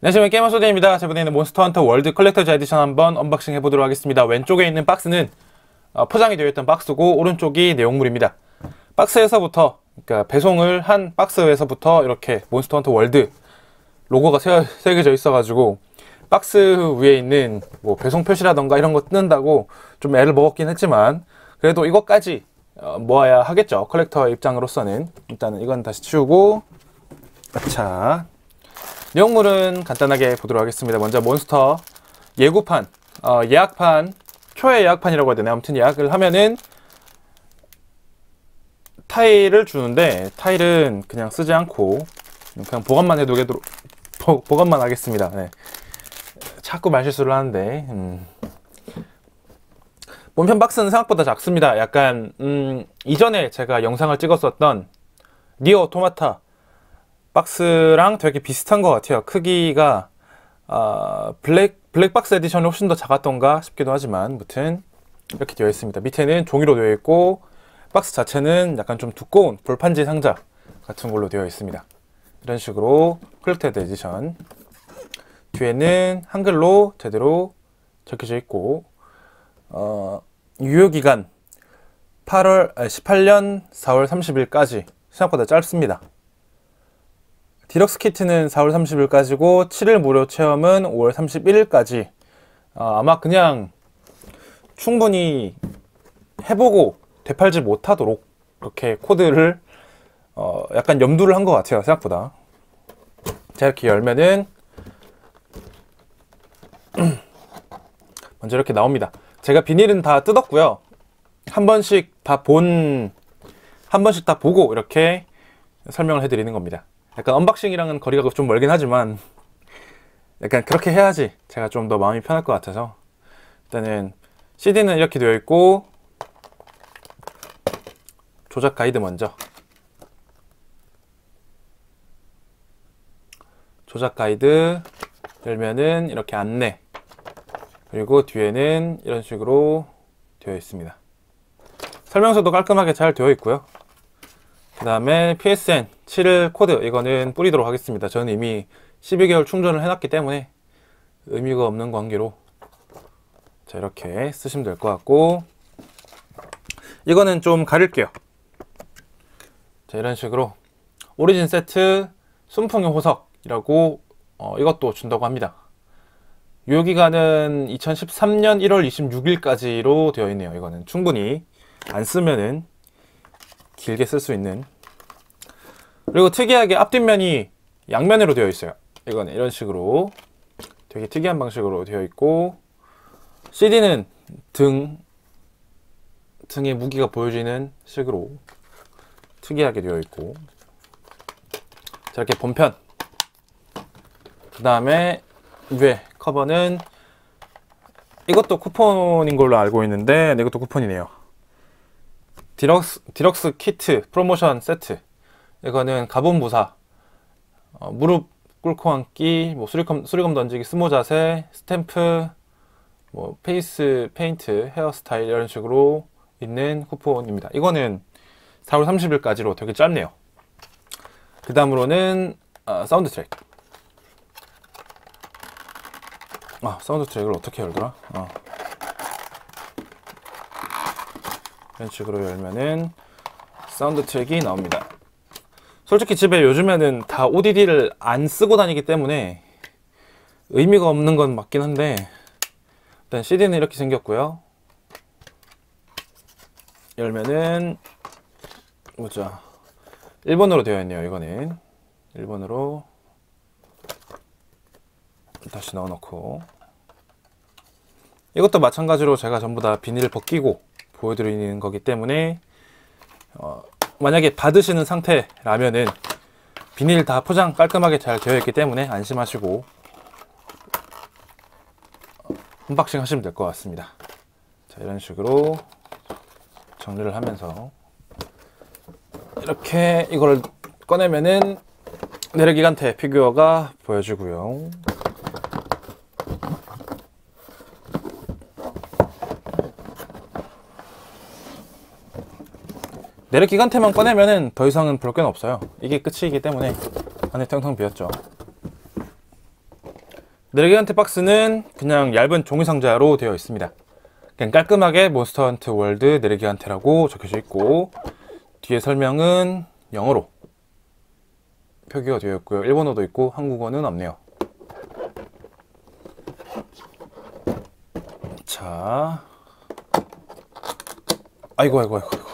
안녕하세요, 게임머소대입니다. 이번에는 몬스터 헌터 월드 컬렉터즈 에디션 한번 언박싱 해보도록 하겠습니다. 왼쪽에 있는 박스는 포장이 되어 있던 박스고, 오른쪽이 내용물입니다. 박스에서부터, 그러니까 배송을 한 박스에서부터 이렇게 몬스터 헌터 월드 로고가 새겨져 있어가지고, 박스 위에 있는 뭐 배송 표시라던가 이런 거 뜯는다고 좀 애를 먹었긴 했지만, 그래도 이것까지 모아야 하겠죠. 컬렉터 입장으로서는. 일단은 이건 다시 치우고, 자, 내용물은 간단하게 보도록 하겠습니다. 먼저 몬스터 예고판, 예약판, 초회 예약판이라고 해야 되나? 아무튼 예약을 하면은 타일을 주는데, 타일은 그냥 쓰지 않고 그냥 보관만 보관만 하겠습니다. 네. 자꾸 말실수를 하는데, 본편 박스는 생각보다 작습니다. 약간 이전에 제가 영상을 찍었었던 니어 오토마타 박스랑 되게 비슷한 것 같아요. 크기가 블랙박스 에디션이 훨씬 더 작았던가 싶기도 하지만, 무튼 이렇게 되어 있습니다. 밑에는 종이로 되어 있고, 박스 자체는 약간 좀 두꺼운 볼판지 상자 같은 걸로 되어 있습니다. 이런 식으로 컬렉터드 에디션. 뒤에는 한글로 제대로 적혀져 있고, 유효기간 18년 4월 30일까지 생각보다 짧습니다. 디럭스 키트는 4월 30일까지고 7일 무료 체험은 5월 31일까지. 아마 그냥 충분히 해보고 되팔지 못하도록 그렇게 코드를 약간 염두를 한 것 같아요. 생각보다. 자, 이렇게 열면은 먼저 이렇게 나옵니다. 제가 비닐은 다 뜯었고요. 한 번씩 다 보고 이렇게 설명을 해드리는 겁니다. 약간 언박싱이랑은 거리가 좀 멀긴 하지만, 약간 그렇게 해야지 제가 좀 더 마음이 편할 것 같아서. 일단은 CD는 이렇게 되어 있고, 조작 가이드 먼저. 조작 가이드 열면은 이렇게 안내, 그리고 뒤에는 이런 식으로 되어 있습니다. 설명서도 깔끔하게 잘 되어 있고요. 그 다음에 PSN 7일 코드, 이거는 뿌리도록 하겠습니다. 저는 이미 12개월 충전을 해놨기 때문에 의미가 없는 관계로, 자, 이렇게 쓰시면 될 것 같고, 이거는 좀 가릴게요. 자, 이런 식으로 오리진 세트 순풍의 호석이라고 이것도 준다고 합니다. 유효기간은 2013년 1월 26일까지로 되어 있네요. 이거는 충분히 안 쓰면은 길게 쓸 수 있는. 그리고 특이하게 앞뒷면이 양면으로 되어 있어요. 이거는 이런 식으로 되게 특이한 방식으로 되어 있고, CD는 등의 무기가 보여지는 식으로 특이하게 되어 있고, 자, 이렇게 본편. 그 다음에 위에 커버는 이것도 쿠폰인 걸로 알고 있는데, 이것도 쿠폰이네요. 디럭스 키트 프로모션 세트. 이거는 가본부사, 무릎 꿇고 앉기, 뭐 수리검 던지기, 스모 자세, 스탬프, 뭐 페이스 페인트, 헤어스타일, 이런 식으로 있는 쿠폰입니다. 이거는 4월 30일까지로 되게 짧네요. 그 다음으로는 사운드 트랙. 사운드 트랙을 어떻게 열더라? 이런 식으로 열면은 사운드 트랙이 나옵니다. 솔직히 집에 요즘에는 다 ODD를 안 쓰고 다니기 때문에 의미가 없는 건 맞긴 한데, 일단 CD는 이렇게 생겼고요. 열면은 보자, 일본어로 되어 있네요. 이거는 일본어로 다시 넣어놓고, 이것도 마찬가지로 제가 전부 다 비닐을 벗기고 보여드리는 거기 때문에, 만약에 받으시는 상태라면은 비닐 다 포장 깔끔하게 잘 되어 있기 때문에 안심하시고 언박싱 하시면 될 것 같습니다. 자, 이런 식으로 정리를 하면서 이렇게 이걸 꺼내면은 내르기간테 피규어가 보여지고요. 내르기간테만 꺼내면은 더 이상은 볼 게 없어요. 이게 끝이기 때문에 안에 텅텅 비었죠. 네르기간테 박스는 그냥 얇은 종이 상자로 되어 있습니다. 그냥 깔끔하게 몬스터 헌트 월드 네르기간테라고 적혀져 있고, 뒤에 설명은 영어로 표기가 되어 있고요. 일본어도 있고 한국어는 없네요. 자, 아이고.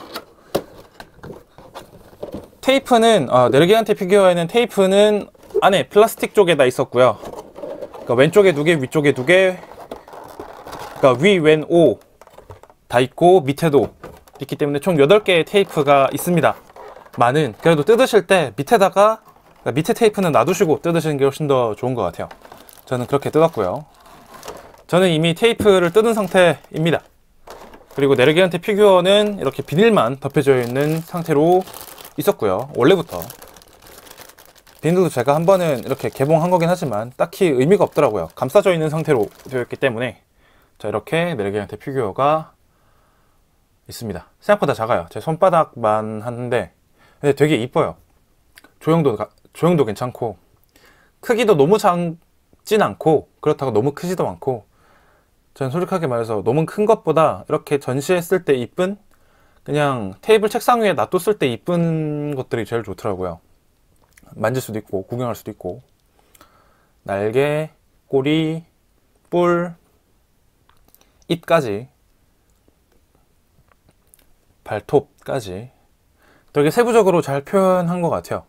테이프는 네르기간테 피규어에는 테이프는 안에 플라스틱 쪽에다 있었고요. 그러니까 왼쪽에 2개, 위쪽에 2개, 그러니까 위, 왼, 오 다 있고 밑에도 있기 때문에 총 8개의 테이프가 있습니다. 많은, 그래도 뜯으실 때 밑에다가, 그러니까 밑에 테이프는 놔두시고 뜯으시는 게 훨씬 더 좋은 것 같아요. 저는 그렇게 뜯었고요. 저는 이미 테이프를 뜯은 상태입니다. 그리고 네르기간테 피규어는 이렇게 비닐만 덮여져 있는 상태로 있었고요. 원래부터 비닐도 제가 한 번은 이렇게 개봉한 거긴 하지만 딱히 의미가 없더라고요. 감싸져 있는 상태로 되어 있기 때문에. 자, 이렇게 네르기간테 피규어가 있습니다. 생각보다 작아요. 제 손바닥만 하는데 근데 되게 이뻐요. 조형도 괜찮고, 크기도 너무 작진 않고 그렇다고 너무 크지도 않고, 저는 솔직하게 말해서 너무 큰 것보다 이렇게 전시했을 때 이쁜, 그냥 테이블 책상 위에 놔뒀을 때 이쁜 것들이 제일 좋더라고요. 만질 수도 있고 구경할 수도 있고. 날개, 꼬리, 뿔, 입까지, 발톱까지 되게 세부적으로 잘 표현한 것 같아요.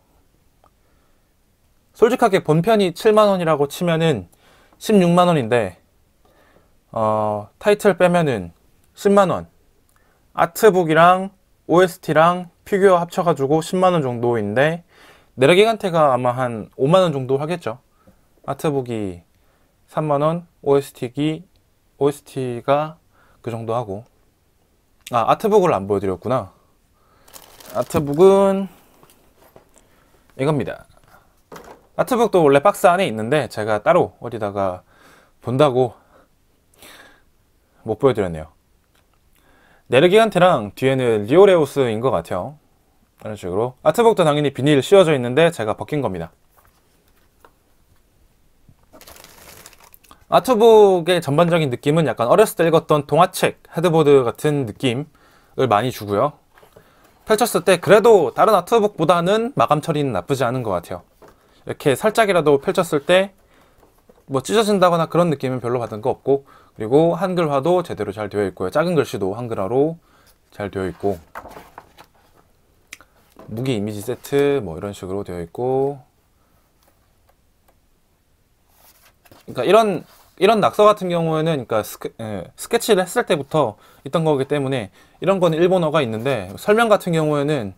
솔직하게 본편이 7만원이라고 치면은 16만원인데 타이틀 빼면은 10만원, 아트북이랑 OST랑 피규어 합쳐가지고 10만원 정도인데, 네르기간테가 아마 한 5만원 정도 하겠죠. 아트북이 3만원, OST가 그 정도 하고. 아트북을 안 보여드렸구나. 아트북은 이겁니다. 아트북도 원래 박스 안에 있는데 제가 따로 어디다가 본다고 못 보여드렸네요. 네르기간테랑 뒤에는 리오레우스인 것 같아요. 이런 식으로. 아트북도 당연히 비닐 씌워져 있는데 제가 벗긴 겁니다. 아트북의 전반적인 느낌은 약간 어렸을 때 읽었던 동화책, 헤드보드 같은 느낌을 많이 주고요. 펼쳤을 때 그래도 다른 아트북보다는 마감 처리는 나쁘지 않은 것 같아요. 이렇게 살짝이라도 펼쳤을 때 뭐 찢어진다거나 그런 느낌은 별로 받은 거 없고, 그리고 한글화도 제대로 잘 되어 있고요. 작은 글씨도 한글화로 잘 되어 있고, 무기 이미지 세트 뭐 이런 식으로 되어 있고. 그러니까 이런 낙서 같은 경우에는, 그러니까 스케치를 했을 때부터 있던 거기 때문에 이런 거는 일본어가 있는데, 설명 같은 경우에는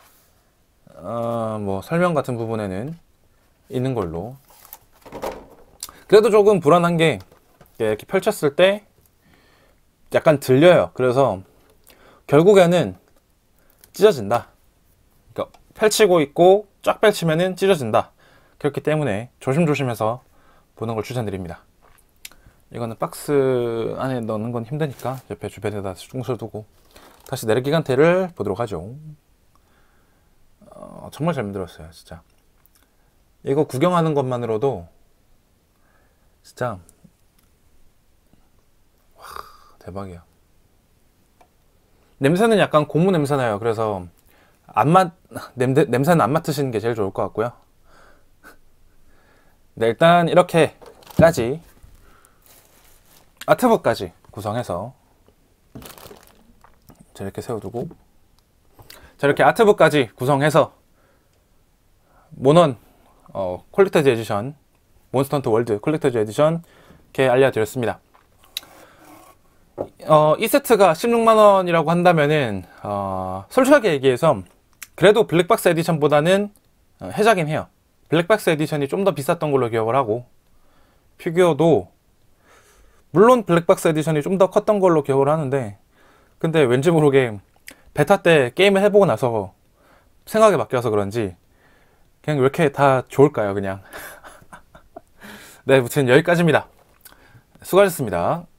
뭐 설명 같은 부분에는 있는 걸로. 그래도 조금 불안한 게 이렇게 펼쳤을 때 약간 들려요. 그래서 결국에는 찢어진다. 그러니까 펼치고 있고 쫙 펼치면은 찢어진다. 그렇기 때문에 조심조심해서 보는 걸 추천드립니다. 이거는 박스 안에 넣는 건 힘드니까 옆에 주변에다 둥실 두고 다시 네르기간테를 보도록 하죠. 정말 잘 만들었어요, 진짜. 이거 구경하는 것만으로도 진짜 와, 대박이야. 냄새는 약간 고무 냄새 나요. 그래서 냄새는 안 맡으시는 게 제일 좋을 것 같고요. 네, 일단 이렇게까지 아트북까지 구성해서 자, 이렇게 세워두고, 자, 이렇게 아트북까지 구성해서 모넌 콜렉터즈 에디션, 몬스터 헌터 월드 콜렉터즈 에디션 이렇게 알려드렸습니다. 이 세트가 16만원이라고 한다면은 솔직하게 얘기해서 그래도 블랙박스 에디션보다는 혜자긴 해요. 블랙박스 에디션이 좀 더 비쌌던 걸로 기억을 하고, 피규어도 물론 블랙박스 에디션이 좀 더 컸던 걸로 기억을 하는데, 근데 왠지 모르게 베타 때 게임을 해보고 나서 생각이 바뀌어서 그런지 그냥 왜 이렇게 다 좋을까요, 그냥. 네, 아무튼 여기까지입니다. 수고하셨습니다.